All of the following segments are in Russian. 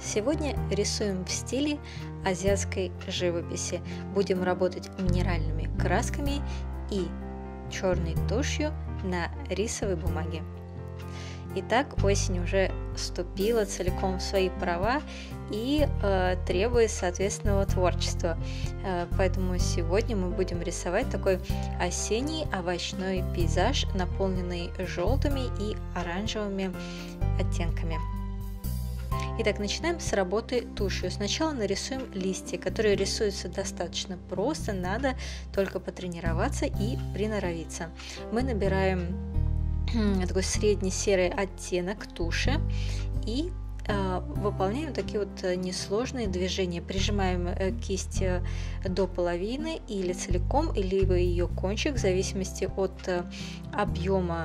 Сегодня рисуем в стиле азиатской живописи. Будем работать минеральными красками и черной тушью на рисовой бумаге. Итак, осень уже вступила целиком в свои права и требует соответственного творчества. Поэтому сегодня мы будем рисовать такой осенний овощной пейзаж, наполненный желтыми и оранжевыми оттенками. Итак, начинаем с работы тушью. Сначала нарисуем листья, которые рисуются достаточно просто, надо только потренироваться и приноровиться. Мы набираем такой средний серый оттенок туши и выполняем такие вот несложные движения. Прижимаем кисть до половины или целиком, либо ее кончик, в зависимости от объема,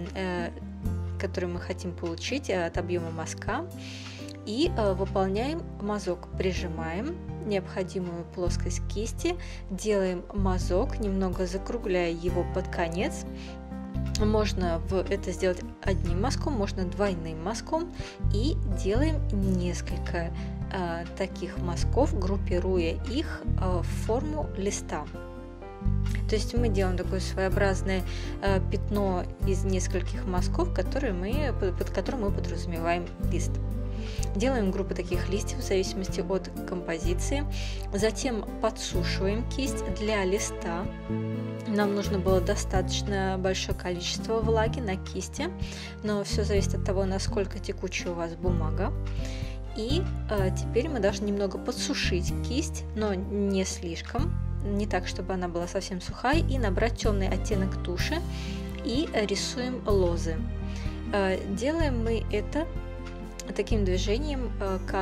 который мы хотим получить, от объема мазка. И выполняем мазок. Прижимаем необходимую плоскость кисти, делаем мазок, немного закругляя его под конец. Можно это сделать одним мазком, можно двойным мазком, и делаем несколько таких мазков, группируя их в форму листа. То есть мы делаем такое своеобразное пятно из нескольких мазков, под которым мы подразумеваем лист. Делаем группы таких листьев в зависимости от композиции. Затем подсушиваем кисть. Для листа нам нужно было достаточно большое количество влаги на кисти, но все зависит от того, насколько текучая у вас бумага. И теперь мы должны немного подсушить кисть, но не слишком, не так, чтобы она была совсем сухая, и набрать темный оттенок туши и рисуем лозы. Делаем мы это таким движением, как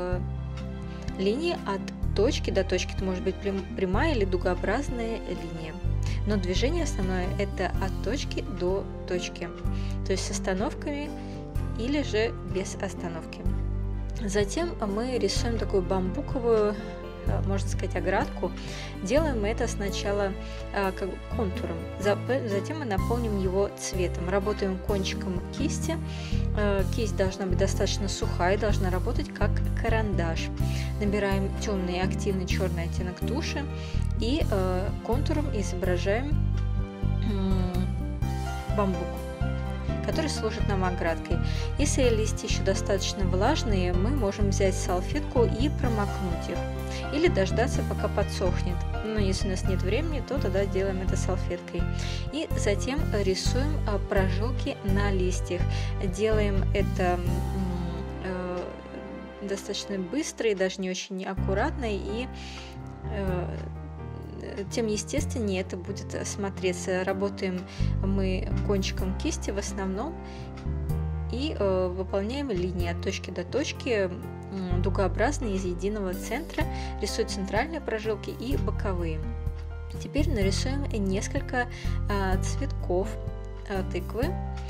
линия от точки до точки. Это может быть прямая или дугообразная линия. Но движение основное это от точки до точки, то есть с остановками или же без остановки. Затем мы рисуем такую бамбуковую, можно сказать, оградку. Делаем мы это сначала как бы контуром, затем мы наполним его цветом. Работаем кончиком кисти. Кисть должна быть достаточно сухая, должна работать как карандаш. Набираем темный активный черный оттенок туши и контуром изображаем бамбук, который служит нам оградкой. Если листья еще достаточно влажные, мы можем взять салфетку и промокнуть их, или дождаться, пока подсохнет. Но если у нас нет времени, то тогда делаем это салфеткой. И затем рисуем прожилки на листьях. Делаем это достаточно быстро и даже не очень аккуратно, и тем естественнее это будет смотреться. Работаем мы кончиком кисти в основном и выполняем линии от точки до точки, дугообразные из единого центра, рисуем центральные прожилки и боковые. Теперь нарисуем несколько цветков тыквы.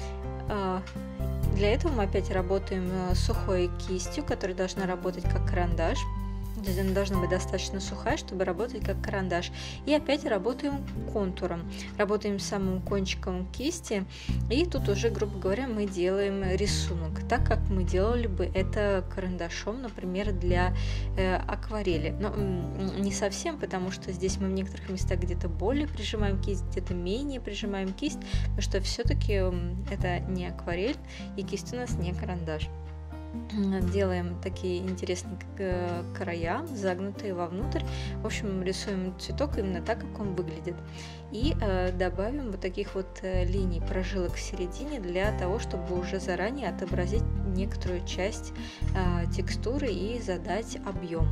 Для этого мы опять работаем сухой кистью, которая должна работать как карандаш. Она должна быть достаточно сухая, чтобы работать как карандаш. И опять работаем контуром. Работаем самым кончиком кисти. И тут уже, грубо говоря, мы делаем рисунок, так как мы делали бы это карандашом, например, для акварели. Но не совсем, потому что здесь мы в некоторых местах где-то более прижимаем кисть, где-то менее прижимаем кисть, потому что все-таки это не акварель, и кисть у нас не карандаш. Делаем такие интересные края, загнутые вовнутрь. В общем, рисуем цветок именно так, как он выглядит. И добавим вот таких вот линий, прожилок в середине, для того, чтобы уже заранее отобразить некоторую часть текстуры и задать объем.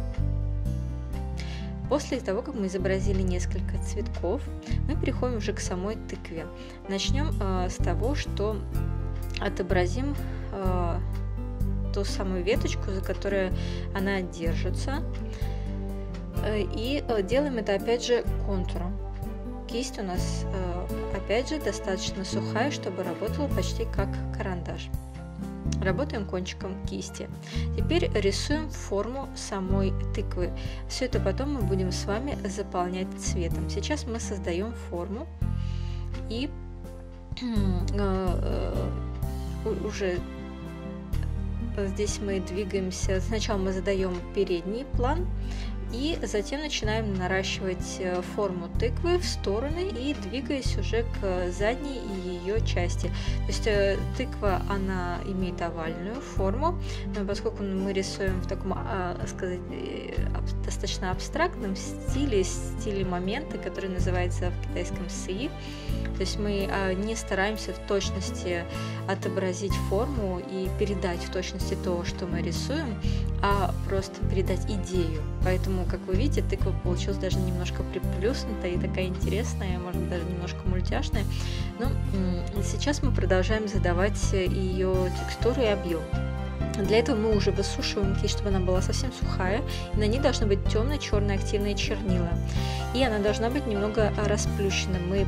После того, как мы изобразили несколько цветков, мы переходим уже к самой тыкве. Начнем с того, что отобразим ту самую веточку, за которую она держится, и делаем это опять же контуром. Кисть у нас опять же достаточно сухая, чтобы работала почти как карандаш. Работаем кончиком кисти. Теперь рисуем форму самой тыквы. Все это потом мы будем с вами заполнять цветом. Сейчас мы создаем форму и уже здесь мы двигаемся, сначала мы задаем передний план, и затем начинаем наращивать форму тыквы в стороны и двигаясь уже к задней ее части. То есть тыква, она имеет овальную форму, но поскольку мы рисуем в таком, сказать, достаточно абстрактном стиле момента, который называется в китайском си, то есть мы не стараемся в точности отобразить форму и передать в точности то, что мы рисуем, а просто передать идею. Поэтому, как вы видите, тыква получилась даже немножко приплюснутая и такая интересная, может быть, даже немножко мультяшная. Но сейчас мы продолжаем задавать ее текстуру и объем. Для этого мы уже высушиваем кисть, чтобы она была совсем сухая, и на ней должны быть темные черные активные чернила. И она должна быть немного расплющена. Мы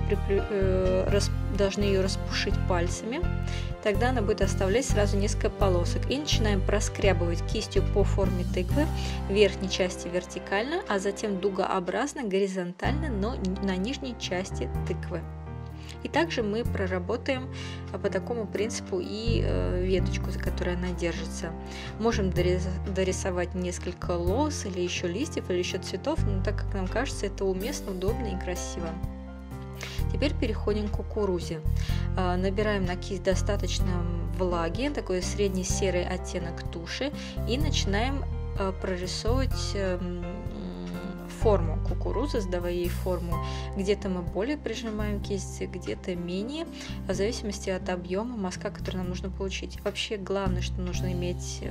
должны ее распушить пальцами, тогда она будет оставлять сразу несколько полосок. И начинаем проскрябывать кистью по форме тыквы, в верхней части вертикально, а затем дугообразно, горизонтально, но на нижней части тыквы. И также мы проработаем по такому принципу и веточку, за которой она держится. Можем дорисовать несколько лоз или еще листьев, или еще цветов, но так как нам кажется, это уместно, удобно и красиво. Теперь переходим к кукурузе. Набираем на кисть достаточно влаги, такой средний серый оттенок туши, и начинаем прорисовывать форму кукурузы, сдавая ей форму. Где-то мы более прижимаем кисть, где-то менее, в зависимости от объема мазка, который нам нужно получить. Вообще главное, что нужно иметь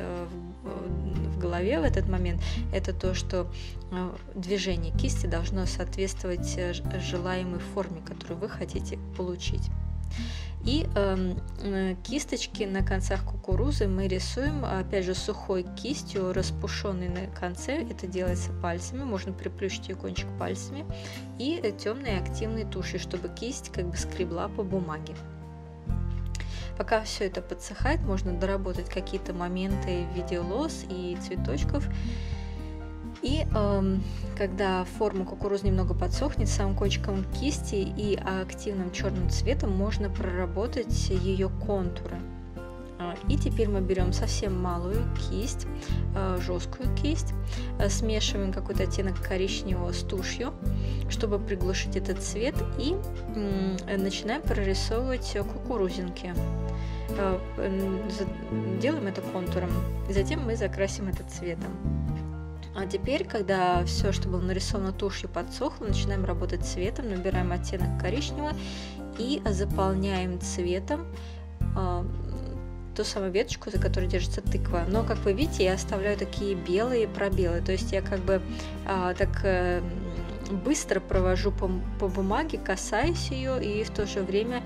в голове в этот момент, это то, что движение кисти должно соответствовать желаемой форме, которую вы хотите получить. И кисточки на концах кукурузы мы рисуем, опять же, сухой кистью, распушенной на конце. Это делается пальцами, можно приплющить ее кончик пальцами, и темной активной тушью, чтобы кисть как бы скребла по бумаге. Пока все это подсыхает, можно доработать какие-то моменты в виде лоз и цветочков. И когда форма кукурузы немного подсохнет, самым кончиком кисти и активным черным цветом можно проработать ее контуры. И теперь мы берем совсем малую кисть, жесткую кисть, смешиваем какой-то оттенок коричневого с тушью, чтобы приглушить этот цвет, и начинаем прорисовывать кукурузинки. Делаем это контуром, затем мы закрасим это цветом. А теперь, когда все, что было нарисовано тушью, подсохло, начинаем работать цветом, набираем оттенок коричневого и заполняем цветом ту самую веточку, за которой держится тыква. Но, как вы видите, я оставляю такие белые пробелы, то есть я как бы быстро провожу по бумаге, касаясь ее, и в то же время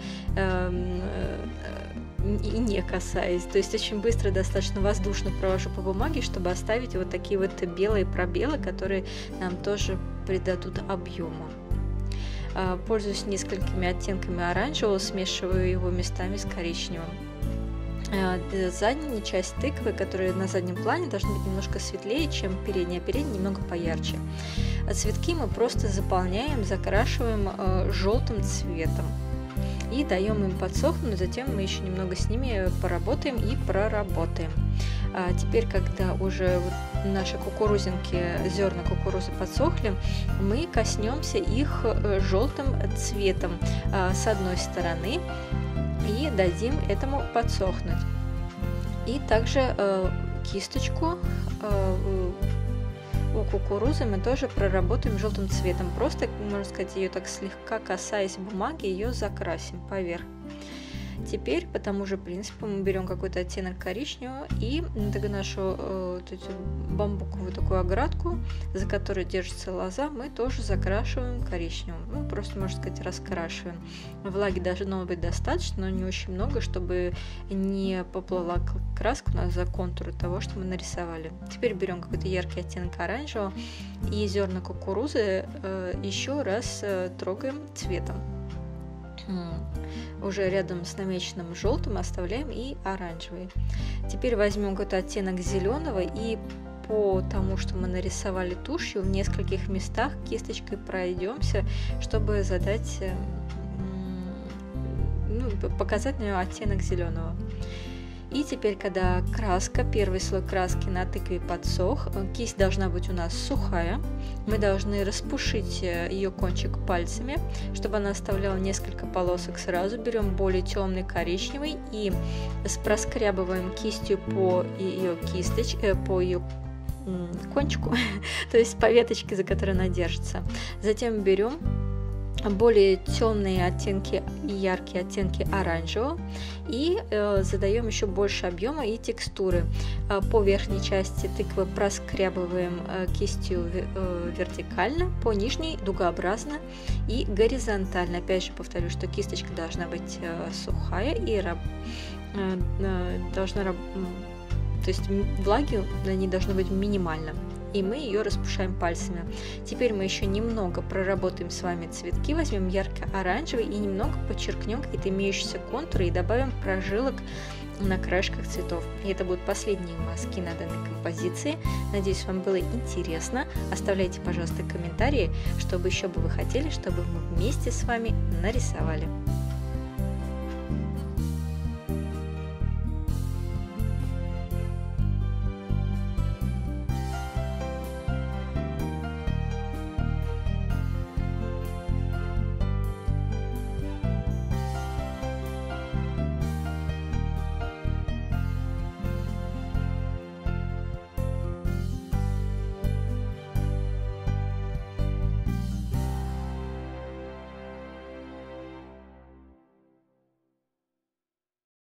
и не касаясь. То есть очень быстро, достаточно воздушно провожу по бумаге, чтобы оставить вот такие вот белые пробелы, которые нам тоже придадут объема. Пользуюсь несколькими оттенками оранжевого, смешиваю его местами с коричневым. Задняя часть тыквы, которая на заднем плане, должна быть немножко светлее, чем передняя, а передняя немного поярче. Цветки мы просто заполняем, закрашиваем желтым цветом и даем им подсохнуть, затем мы еще немного с ними поработаем и проработаем. Теперь, когда уже наши кукурузинки, зерна кукурузы подсохли, мы коснемся их желтым цветом с одной стороны и дадим этому подсохнуть. И также кисточку у кукурузы мы тоже проработаем желтым цветом. Просто, можно сказать, ее так слегка касаясь бумаги, ее закрасим поверх. Теперь по тому же принципу мы берем какой-то оттенок коричневого и нашу бамбуковую такую оградку, за которой держится лоза, мы тоже закрашиваем коричневым. Ну, просто, можно сказать, раскрашиваем. Влаги должно быть достаточно, но не очень много, чтобы не поплыла краска у нас за контуры того, что мы нарисовали. Теперь берем какой-то яркий оттенок оранжевого и зерна кукурузы еще раз трогаем цветом. Уже рядом с намеченным желтым оставляем и оранжевый. Теперь возьмем какой-то оттенок зеленого и по тому, что мы нарисовали тушью, в нескольких местах кисточкой пройдемся, чтобы задать, показать на нее оттенок зеленого. И теперь, когда краска, первый слой краски на тыкве подсох, кисть должна быть у нас сухая. Мы должны распушить ее кончик пальцами, чтобы она оставляла несколько полосок сразу. Берем более темный коричневый и проскрябываем кистью по ее по ее кончику, то есть по веточке, за которой она держится. Затем берем более темные оттенки и яркие оттенки оранжевого и задаем еще больше объема и текстуры. По верхней части тыквы проскрябываем кистью вертикально, по нижней дугообразно и горизонтально. Опять же повторю, что кисточка должна быть сухая и то есть влаги на ней должно быть минимально. И мы ее распушаем пальцами. Теперь мы еще немного проработаем с вами цветки, возьмем ярко-оранжевый и немного подчеркнем какие-то имеющиеся контуры и добавим прожилок на краешках цветов. И это будут последние мазки на данной композиции. Надеюсь, вам было интересно. Оставляйте, пожалуйста, комментарии, чтобы еще бы вы хотели, чтобы мы вместе с вами нарисовали.